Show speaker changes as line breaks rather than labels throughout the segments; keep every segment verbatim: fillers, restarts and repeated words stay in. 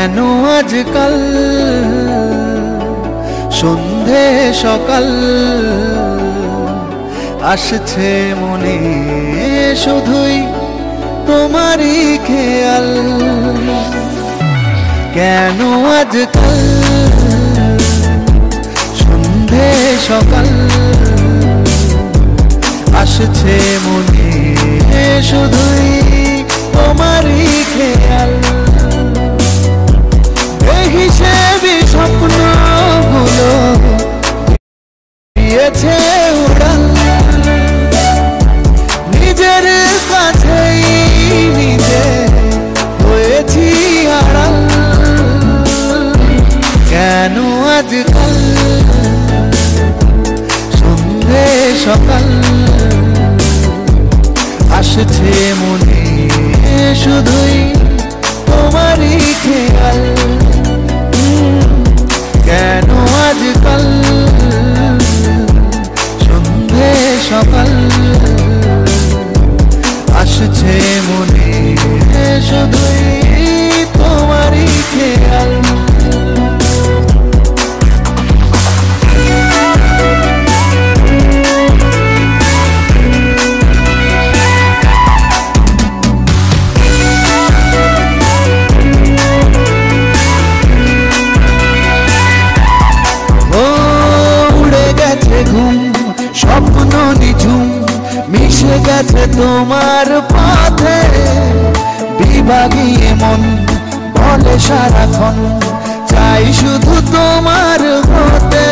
কেন আজকাল সন্ধে সকাল আসছে মনে শুধুই তোমারই খেয়াল। কেন আজকাল সন্ধে সকাল আসছে মনে শুধুই তোমারই খেয়াল। হিসেবে স্বপ্নগুলো দিয়েছে উড়াল, নিজের কাছেই নিজে হয়েছি আড়াল। কেন আজকাল সন্ধে সকাল আসছে মনে শুধুই তোমারই খেয়াল। কেন আজকাল সন্ধে সকাল আসছে মনে শুধুই তোমারই খেয়াল। স্বপ্ন নিঝুম মিশে গেছে তোমার পথে, বিভাগীয় মন বলে সারাক্ষণ চাই শুধু তোমার হতে।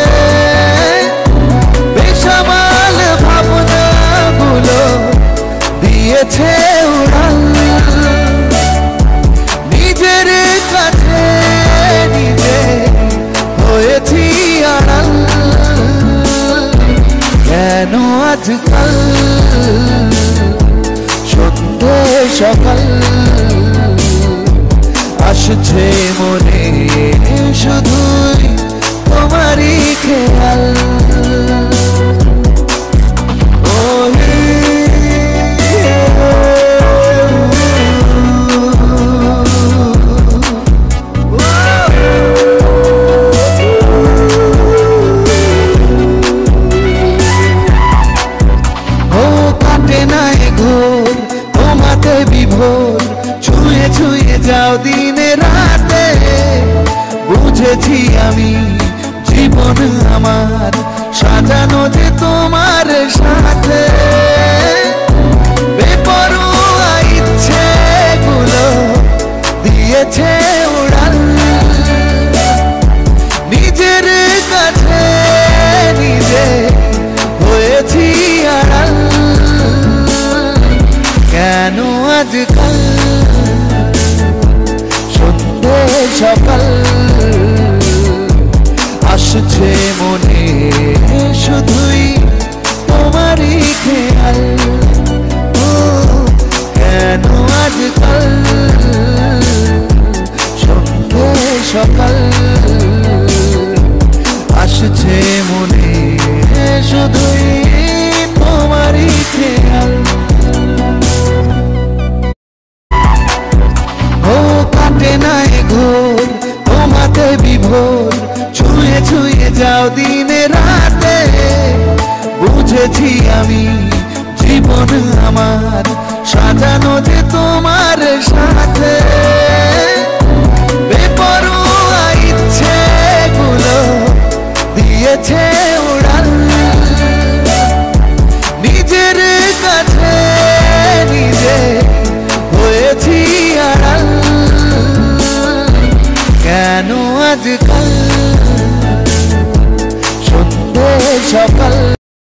বেসামাল ভাবনাগুলো দিয়েছে উড়াল, নিজের কাছে নিজে হয়েছি আড়াল। কেন আজকাল সন্ধে সকাল আসছে মনে শুধুই তোমারই খেয়াল। ছুঁয়ে ছুঁয়ে যাও দিনে রাতে, বুঝেছি আমি জীবন আমার সাজানো যে তোমার সাথে। বেপরোয়া ইচ্ছে গুলো দিয়েছে উড়াল, নিজের কাছে নিজে হয়েছি আড়াল। কেন আজকাল সন্ধে সকাল আসছে মনে শুধুই তোমারই খেয়াল। কেন আজকাল সন্ধে সকাল আসছে মনে শুধুই তোমারই খেয়াল। তোমাতে বিভোর ছুঁয়ে ছুঁয়ে যাও দিনে রাতে, বুঝেছি আমি জীবন আমার সাজানো যে তোমার সাথে। বেপরোয়া ইচ্ছে গুলো দিয়েছে উড়াল, নিজের কাছে নিজে হয়েছি আড়াল। কেন আজকাল সন্ধে সকাল